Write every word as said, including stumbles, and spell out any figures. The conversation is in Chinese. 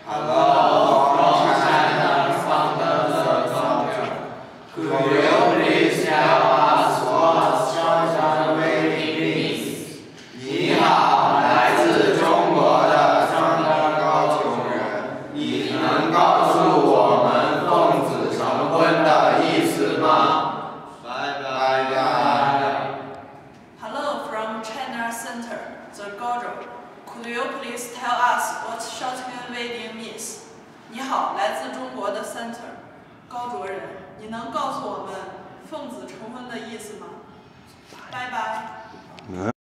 Hello from China from the culture. Could you please tell us what Shenzhen waiting means? 你好，来自中国的张张高穷人，你能告诉我们奉子成婚的意思吗？拜拜拜。 Hello from China Center, the Gojo. Could you please tell us what shotgun wedding means? 你好，来自中国的 Center， 高卓人，你能告诉我们奉子成婚的意思吗？拜拜。